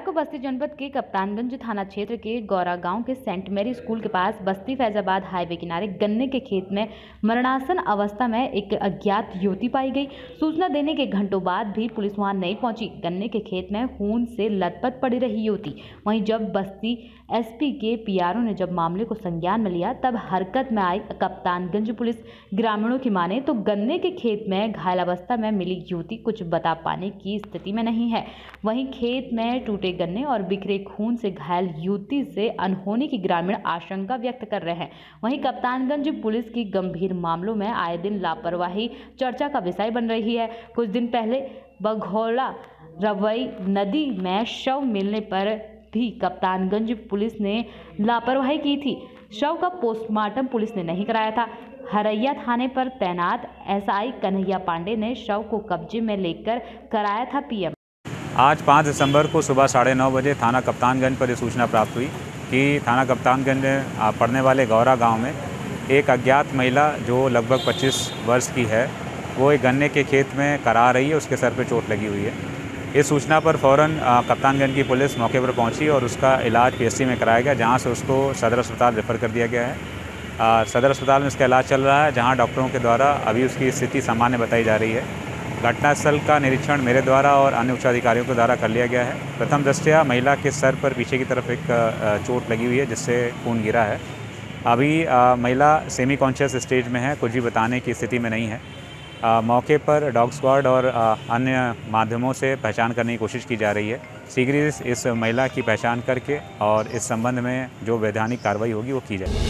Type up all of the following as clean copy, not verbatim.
को बस्ती जनपद के कप्तानगंज थाना क्षेत्र के गौरा गांव के सेंट मैरी स्कूल के पास बस्ती फैजाबाद हाईवे किनारे गन्ने के खेत में मरणासन अवस्था में एक अज्ञात युवती पाई गई। सूचना देने के घंटों बाद भी पुलिस वहां नहीं पहुंची। गन्ने के खेत में खून से लथपथ पड़ी रही युवती। वहीं जब बस्ती एसपी के पीआरओ ने जब मामले को संज्ञान में लिया तब हरकत में आई कप्तानगंज पुलिस। ग्रामीणों की माने तो गन्ने के खेत में घायल अवस्था में मिली युवती कुछ बता पाने की स्थिति में नहीं है। वहीं खेत में टूटे गन्ने और बिखरे खून से घायल युवती से अनहोनी की ग्रामीण आशंका व्यक्त कर रहे हैं। वहीं कप्तानगंज पुलिस की गंभीर मामलों में आए दिन लापरवाही चर्चा का विषय बन रही है। कुछ दिन पहले बघौला रवई नदी में शव मिलने पर भी कप्तानगंज पुलिस ने लापरवाही की थी। शव का पोस्टमार्टम पुलिस ने नहीं कराया था। हरैया थाने पर तैनात एसआई कन्हैया पांडे ने शव को कब्जे में लेकर कराया था पीएम। आज 5 दिसंबर को सुबह 9:30 बजे थाना कप्तानगंज पर यह सूचना प्राप्त हुई कि थाना कप्तानगंज में पड़ने वाले गौरा गांव में एक अज्ञात महिला जो लगभग 25 वर्ष की है, वो एक गन्ने के खेत में करा रही है। उसके सर पे चोट लगी हुई है। इस सूचना पर फ़ौरन कप्तानगंज की पुलिस मौके पर पहुंची और उसका इलाज पीएचसी में कराया गया, जहां से उसको सदर अस्पताल रेफ़र कर दिया गया है। सदर अस्पताल में इसका इलाज चल रहा है, जहां डॉक्टरों के द्वारा अभी उसकी स्थिति सामान्य बताई जा रही है। घटनास्थल का निरीक्षण मेरे द्वारा और अन्य उच्चाधिकारियों के द्वारा कर लिया गया है। प्रथम दृष्टया महिला के सर पर पीछे की तरफ एक चोट लगी हुई है, जिससे खून गिरा है। अभी महिला सेमी कॉन्शियस स्टेज में है, कुछ भी बताने की स्थिति में नहीं है। मौके पर डॉग स्क्वाड और अन्य माध्यमों से पहचान करने की कोशिश की जा रही है। शीघ्र ही इस महिला की पहचान करके और इस संबंध में जो वैधानिक कार्रवाई होगी वो की जाएगी।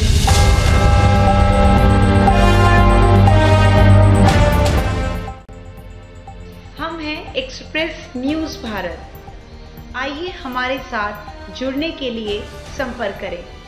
हम हैं एक्सप्रेस न्यूज़ भारत। आइए हमारे साथ जुड़ने के लिए संपर्क करें।